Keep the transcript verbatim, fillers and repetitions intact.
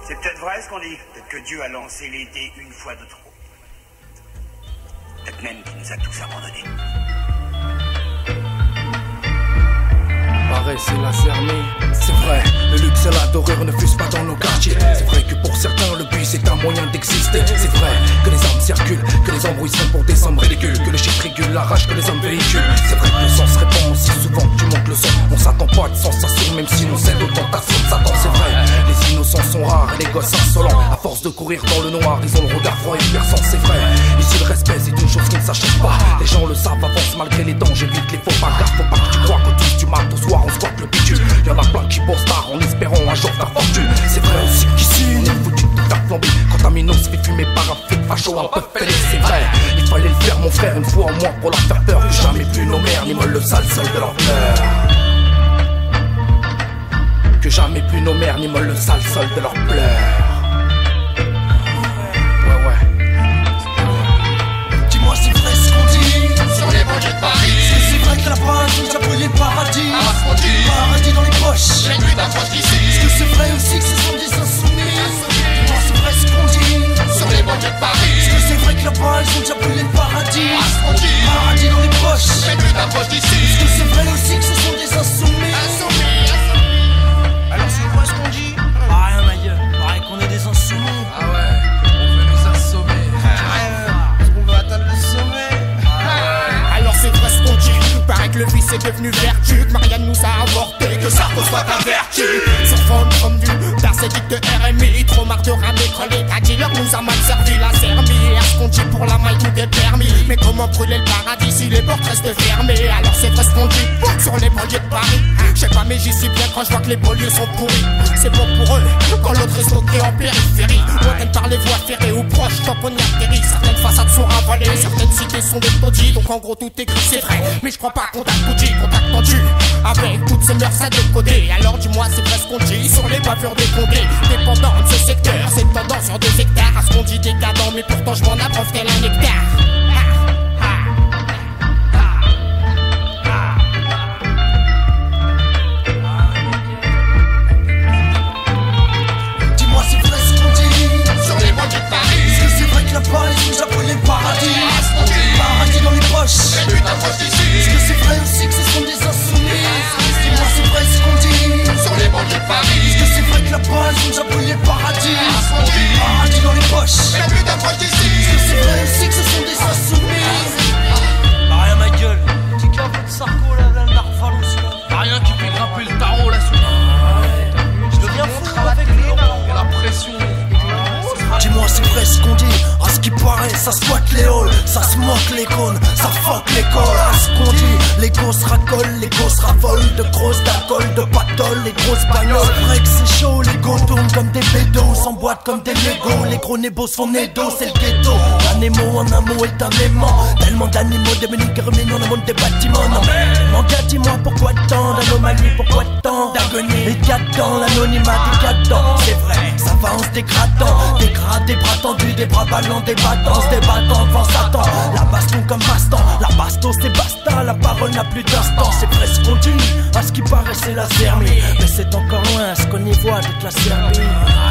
C'est peut-être vrai ce qu'on dit. Peut-être que Dieu a lancé les dés une fois de trop. Peut-être même qu'il nous a tous abandonnés. Pareil, c'est la Zermie. C'est vrai, le luxe et la dorure ne fusent pas dans nos quartiers. C'est vrai que pour certains, le bus est un moyen d'exister. C'est vrai que les armes circulent, que les embrouilles sont pour des sommes ridicules, que le chiffre régule la rage que les hommes véhiculent. C'est vrai que le sang se répand aussi souvent que tu montes le son. On s'attend pas à de sensations, même si l'on cède aux tentations de Satan. C'est vrai, les innocents sont rares et les gosses insolents. À force de courir dans le noir, ils ont le regard froid et perçant. C'est vrai, ici le respect c'est une chose qui ne s'achète pas. Les gens le savent, avancent malgré les dangers, évite les faux pas. Car faut pas que tu crois que tous tu mates au soir, on squatte le bitume. Y'en a plein qui bossent tard en espérant un jour faire fortune. C'est vrai aussi qu'ici on est foutu de faire flamber. Quand un minot se fait fumer par un flic facho un peu fêlé. C'est vrai, il fallait le faire mon frère une fois au moins pour leur faire peur. Que jamais plus nos mères ni le sale seul de leur pleurs. Que jamais plus nos mères ni le sale seul de leur pleurs. Ouais ouais. Dis-moi c'est vrai ce qu'on dit sur les banlieues de Paris. C'est vrai que là-bas ils ont déjà brûlé le paradis. Paradis dans les poches. J'ai nuit d'approche d'ici. Est-ce que c'est vrai aussi que ce sont des insoumis? Dis-moi c'est vrai ce qu'on dit sur les banlieues de Paris. Est-ce que c'est vrai que là-bas ils ont déjà brûlé le paradis? Paradis dans les poches. J'ai nuit d'approche d'ici. Est-ce que c'est vrai aussi que ce sont des insoumis? Alors c'est quoi ce qu'on dit? Ah rien ma gueule, pareil qu'on est des insoumis. Ah ouais, on veut nous assommer. Est-ce qu'on veut atteindre le sommet? Alors c'est vrai ce qu'on dit. Paraît que le vice est devenu vertu, que Marianne nous a avorté, que Sarko soit un vertu. Sur fond comme vu, d'arcétique de R M I. Trop marre de ramer quand l'état dealer nous a mal servi la Zermie. Est-ce qu'on dit pour la maille tout est permis? Mais comment brûler le paradis si les portes restent fermées? Alors c'est vrai ce qu'on dit sur les banlieues de Paris. Je sais pas mais j'y suis bien quand je vois que les banlieues sont pourries. C'est bon pour eux quand l'autre est stocké en périphérie. Lointaine par les voies ferrées ou proches tamponnées artéries. Certaines façades sont ravalées, certaines cités sont des taudis. Donc en gros tout est gris c'est vrai, mais je crois pas qu'on t'a tout dit, qu'on t'a tendu avec toutes ces mœurs à décoder. Alors dis-moi c'est vrai ce qu'on dit sur les bavures des condés. Dépendant de ce secteur, c'est tendance sur deux hectares. À ce qu'on dit décadent, mais pourtant je m'en abreuve tel un nectar. Dis-moi c'est vrai ce qu'on dit sur les banlieues de Paris. Est-ce que c'est vrai que là-bas ils ont déjà brûlé le paradis? Paradis dans les poches. J'ai nuit d'approche d'ici. Est-ce que c'est vrai aussi que ce sont des insoumis? Dis-moi c'est vrai ce qu'on dit sur les banlieues de Paris. Est-ce que c'est vrai que là-bas ils ont déjà brûlé le paradis? Paradis dans les poches. J'ai nuit d'approche d'ici. Est-ce que c'est vrai aussi que ce sont des insoumis? Bah rien ma gueule, petit capot de Sarko là, là, le narval aussi là. Y'a rien qui fait grimper le tarot là sous. Je deviens fou avec les là. Y'a la pression. Dis-moi c'est vrai ce qu'on dit, à ce qui paraît ça squatte les halls, ça se moque les cônes, ça fuck l'école. À ce qu'on dit, les gosses racolent, les gosses ravolent, de grosses d'alcool, de patol, les grosses bagnoles. C'est vrai que c'est chaud, les gos tournent comme des bédos, s'emboîtent comme des Legos, les gros nébos se font nédo, c'est le ghetto. Un émo en un mot est un aimant, tellement d'animaux démunis qui ruminent dans le monde des bâtiments. Non mais mon gars dis-moi pourquoi tant d'anomalie, pourquoi tant d'agonie? Et qu'il y a dans l'anonymat des cadans, c'est vrai, ça va en se dégradant, dégradé, des bras tendus, des bras ballants, des battants, des battants devant Satan. La baston comme baston, la baston c'est basta, la parole n'a plus d'instant. C'est presque qu'on dit, à ce qui paraît c'est la Zermie, mais c'est encore loin à ce qu'on y voit avec la Serbie.